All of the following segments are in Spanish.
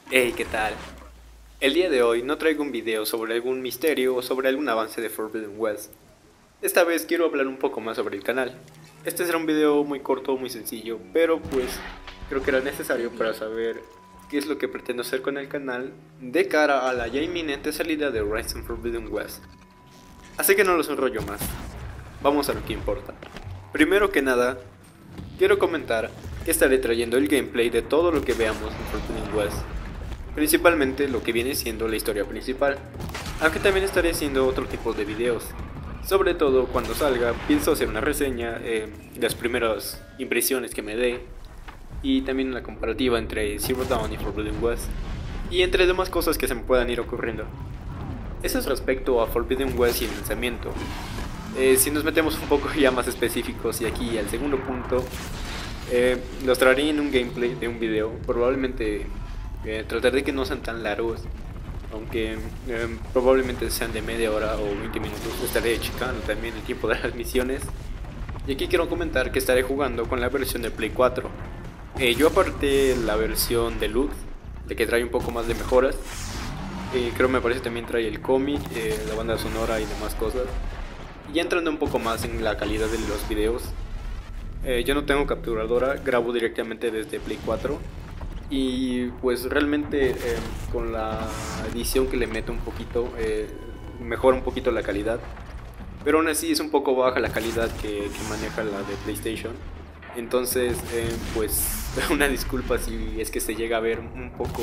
Hey, ¿qué tal? El día de hoy no traigo un video sobre algún misterio o sobre algún avance de Forbidden West. Esta vez quiero hablar un poco más sobre el canal. Este será un video muy corto, muy sencillo, pero pues creo que era necesario para saber qué es lo que pretendo hacer con el canal de cara a la ya inminente salida de Horizon Forbidden West. Así que no los enrollo más. Vamos a lo que importa. Primero que nada, quiero comentar que estaré trayendo el gameplay de todo lo que veamos en Forbidden West, principalmente lo que viene siendo la historia principal, aunque también estaré haciendo otro tipo de videos. Sobre todo cuando salga, pienso hacer una reseña, las primeras impresiones que me dé, y también una comparativa entre Zero Dawn y Forbidden West, y entre demás cosas que se me puedan ir ocurriendo. Eso es respecto a Forbidden West y el lanzamiento. Si nos metemos un poco ya más específicos y aquí al segundo punto, los traeré en un gameplay de un video, probablemente trataré de que no sean tan largos, aunque probablemente sean de media hora o 20 minutos. Estaré checando también el tiempo de las misiones. Y aquí quiero comentar que estaré jugando con la versión de Play 4. Yo aparté la versión deluxe, de que trae un poco más de mejoras. Creo me parece también trae el cómic, la banda sonora y demás cosas. Y ya entrando un poco más en la calidad de los videos, yo no tengo capturadora, grabo directamente desde Play 4. Y pues realmente con la edición que le meto un poquito, mejora un poquito la calidad. Pero aún así es un poco baja la calidad que maneja la de PlayStation. Entonces, pues una disculpa si es que se llega a ver un poco,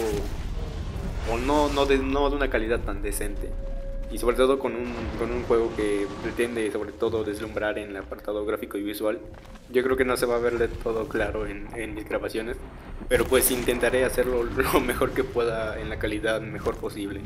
o no de una calidad tan decente. Y sobre todo con un juego que pretende sobre todo deslumbrar en el apartado gráfico y visual. Yo creo que no se va a ver de todo claro en mis grabaciones, pero pues intentaré hacerlo lo mejor que pueda en la calidad mejor posible.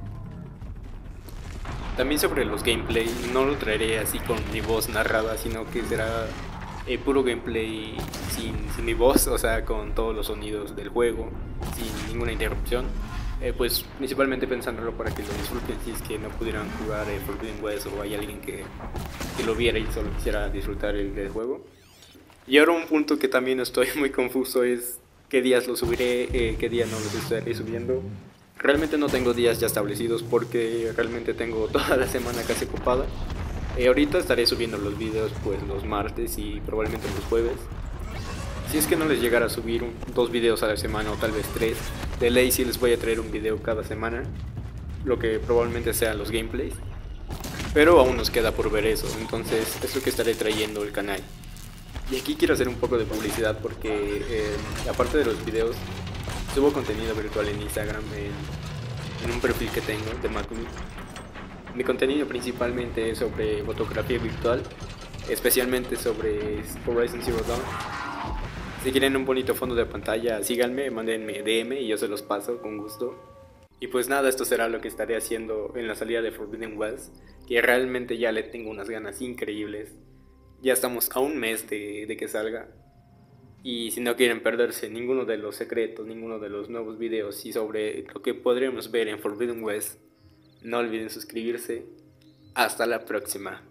También sobre los gameplay, no lo traeré así con mi voz narrada, sino que será puro gameplay sin mi voz, o sea, con todos los sonidos del juego, sin ninguna interrupción. Pues principalmente pensándolo para que lo disfruten si es que no pudieran jugar Forbidden West o hay alguien que lo viera y solo quisiera disfrutar el juego. Y ahora un punto que también estoy muy confuso es qué días lo subiré, qué días no los estaré subiendo. Realmente no tengo días ya establecidos porque realmente tengo toda la semana casi ocupada. Ahorita estaré subiendo los videos pues los martes y probablemente los jueves. Si es que no les llegara a subir dos videos a la semana o tal vez tres, de ley sí les voy a traer un video cada semana, lo que probablemente sean los gameplays. Pero aún nos queda por ver eso, entonces es lo que estaré trayendo el canal. Y aquí quiero hacer un poco de publicidad porque aparte de los videos, subo contenido virtual en Instagram en un perfil que tengo de Macumi. Mi contenido principalmente es sobre fotografía virtual, especialmente sobre Horizon Zero Dawn. Si quieren un bonito fondo de pantalla, síganme, mándenme DM y yo se los paso con gusto. Y pues nada, esto será lo que estaré haciendo en la salida de Forbidden West, que realmente ya le tengo unas ganas increíbles. Ya estamos a un mes de que salga. Y si no quieren perderse ninguno de los secretos, ninguno de los nuevos videos y sobre lo que podremos ver en Forbidden West, no olviden suscribirse. Hasta la próxima.